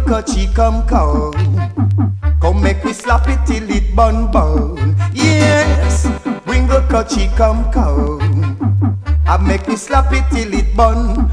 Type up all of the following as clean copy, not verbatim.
Kouchie come. Come make we slap it till it bun. Yes, bring the Kouchie come. I make we slap it till it bun.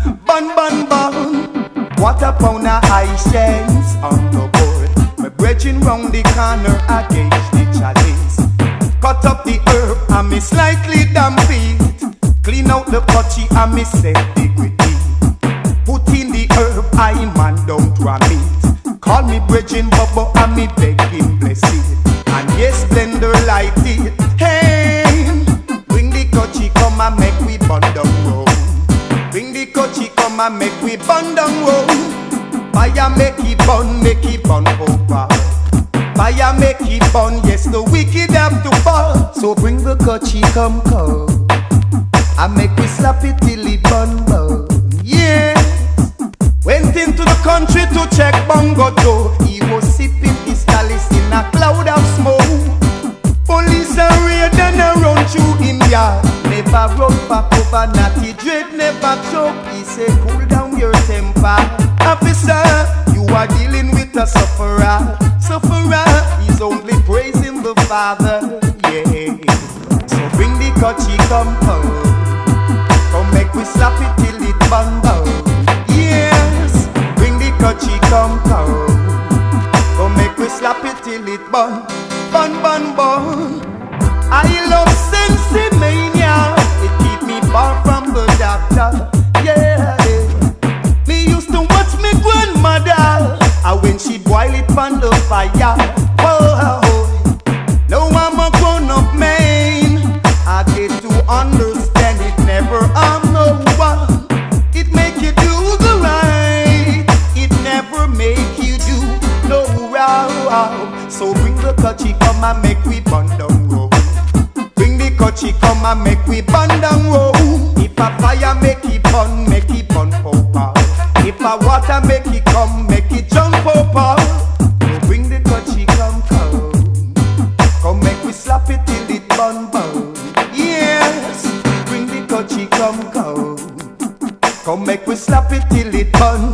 What a pound of Haitians on the board. Me bridging round the corner against the chalice. Cut up the herb and me slightly damp it. Clean out the Kouchie and me set dignity. Put in the herb, I man don't ram it. Call me bridging bubble and me beg him bless it. And yes, Blender light it. Hey, bring the Kouchie come and make we bun down road. Bring the Kouchie come and make we bun down road. Fire make it bun over. Fire make it bun, yes, the wicked have to fall. So bring the Kouchie come. I make we slap it till it bun. Yeah. Went into the country to check Bongo Joe. He was sipping his chalice in a cloud of smoke. Police are raid and run through him yard. Never run back over, natty dread never choke. He said cool down your temper. Officer, you are dealing with a sufferer. He's only praising the Father. Yeah. So bring the Kouchie come. Come make we slap it till it bun. Yes, bring the Kouchie come. Come make we slap it till it bun. I love sensimania. It keep me far from the doctor. Yeah. Me used to watch me grandmother, and when she boil it on the fire. Oh, now I'm a grown-up man. I get to understand it never harm no one. It make you do the right. It never make you do no wrong. So bring the Kouchie come and make we bun down road. Bring the Kouchie come and make we bun down road. If a fire make it bun over. If a water make it come, make it jump over. So bring the Kouchie come. Come make we slap it till it bun. Yes, bring the Kouchie come. Come make we slap it till it bun.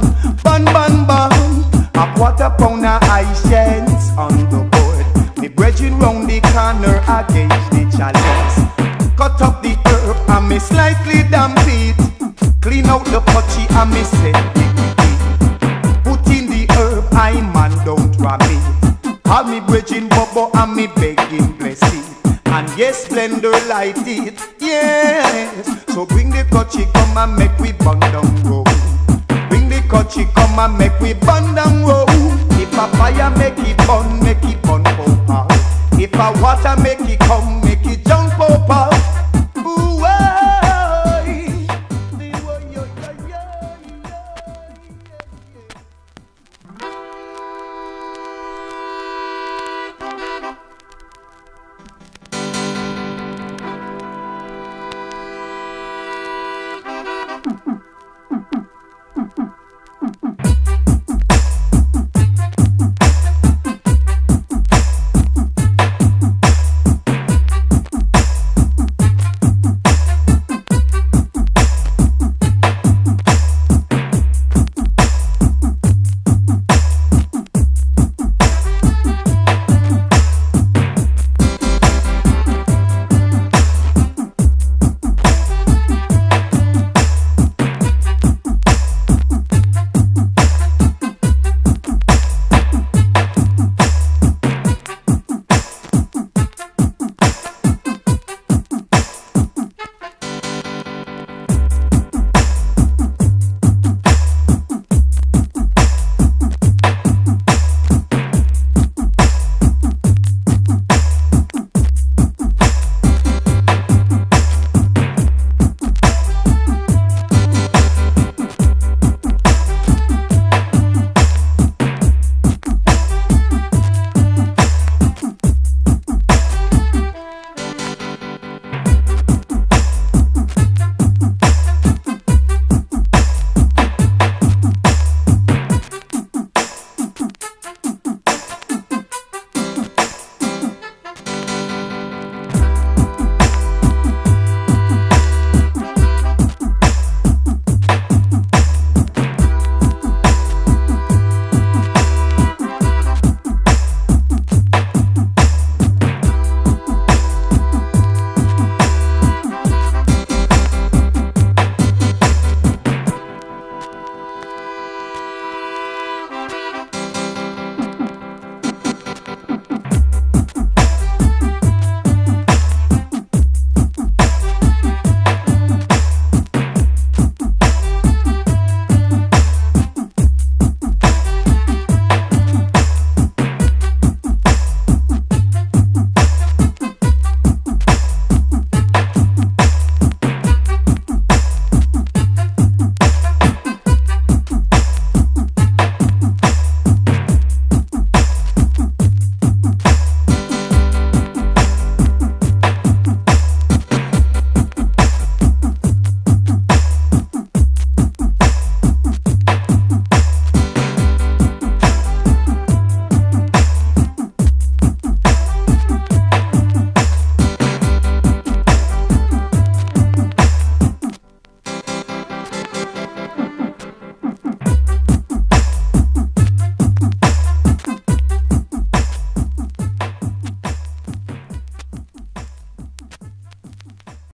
A quarter pound of Haitians on the board. Me bridging round the corner against the chalice. Cut up the herb and me slightly damp it. Clean out the Kouchie and me set dignity. Put in the herb, I man don't ram it. Call me bridging bubble and me begging bless it. And yes, Blender light it. Yes. So bring the Kouchie come and make we bun down road. Bring the Kouchie come and make we bun down road. If a fire make it bun over. If a water make it come,